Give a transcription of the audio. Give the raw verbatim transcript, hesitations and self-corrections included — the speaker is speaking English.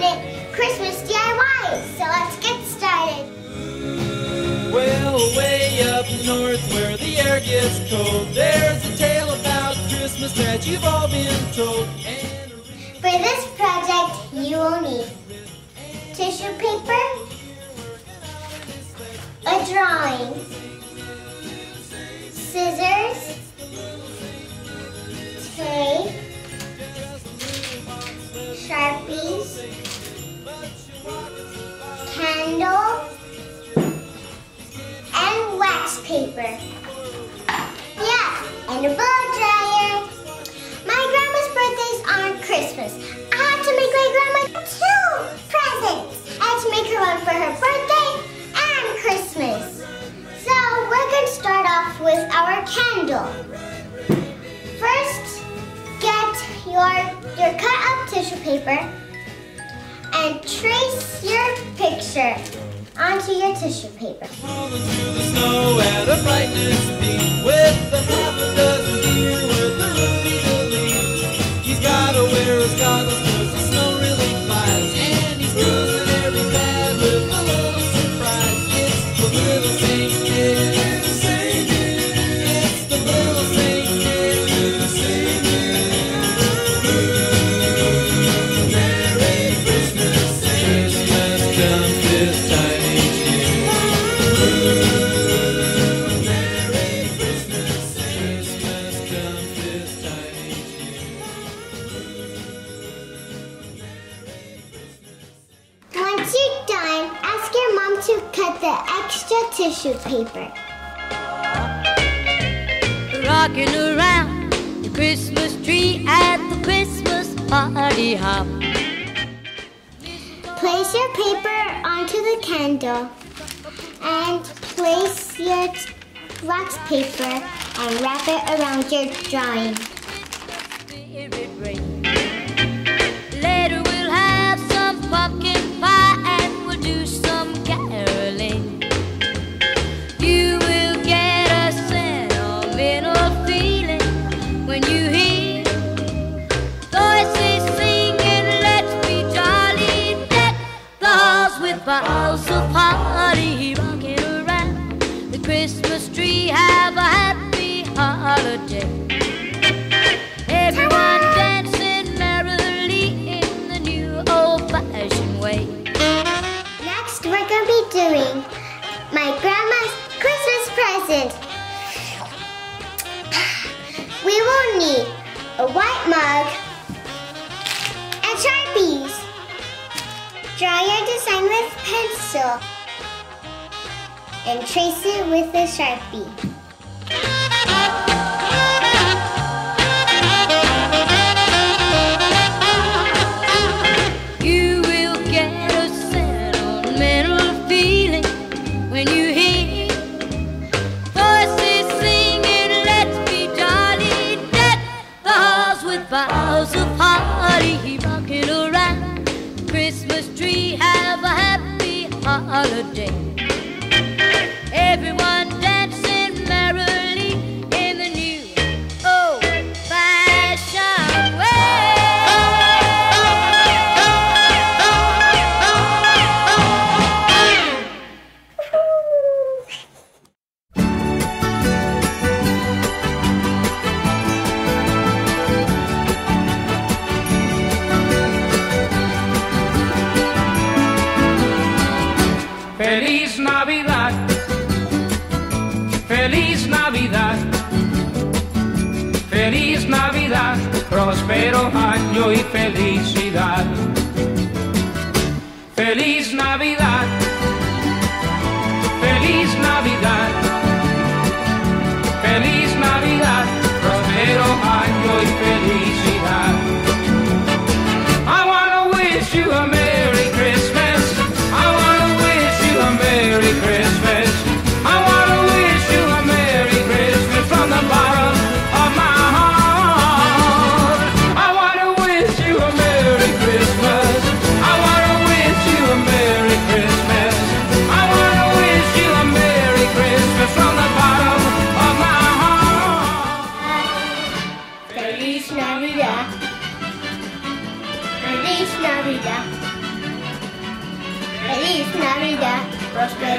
minute Christmas D I Ys, so let's get started. Well, way up north where the air gets cold, there's a tale about Christmas that you've all been told. And for this project, you will need tissue paper, a drawing, scissors, tape, Sharpies, candle, and wax paper. Yeah, and a blow dryer. My grandma's birthday's on Christmas. I had to make my grandma two presents. I had to make her one for her birthday and Christmas. So we're going to start off with our candle. First, get your, your cut up tissue paper and trace your picture onto your tissue paper. falling through the snow at a brightness beam with a half a dozen deer with a Ruby-Doo. He's gotta wear his goggles cause the snow really flies, and he's cruising every pad with a little surprise. It's the little Saint Nick. It's the little Saint Nick. Merry Christmas, Christmas comes this time each year. Merry Christmas, Christmas comes this time each year. Once you're done, ask your mom to cut the extra tissue paper. Rocking around the Christmas tree at the Christmas party hop. Place your paper onto the candle and place your wax paper and wrap it around your drawing. Spirit ring. Later we'll have some pumpkin pie and we'll do some caroling. You will get a sentimental feeling when you hear voices singing, let's be jolly, deck the halls with boughs of holly, rocking around the Christmas tree. Have a happy holiday. Everyone dancing merrily in the new old-fashioned way. Next, we're going to be doing my grandma's Christmas present. We will need a white mug and Sharpies. Draw your design with pencil and trace it with a Sharpie. You will get a sentimental feeling when you hear voices singing, let's be jolly, deck the halls with boughs of holly, rocking around the Christmas tree. Have a happy holiday. Everyone dancing merrily in the new old-fashioned way. Feliz Navidad, Feliz Navidad, Feliz Navidad, próspero año y felicidad. Feliz Navidad, Feliz Navidad, Feliz Navidad, próspero año y felicidad. I wanna wish you a Merry Christmas. I wanna wish you a Merry Christmas. I wanna wish you a Merry Christmas from the bottom of my heart. I wanna wish you a Merry Christmas. I wanna wish you a Merry Christmas. I wanna wish you a Merry Christmas from the bottom of my heart. Feliz Navidad. Feliz Navidad. Feliz Navidad, próspero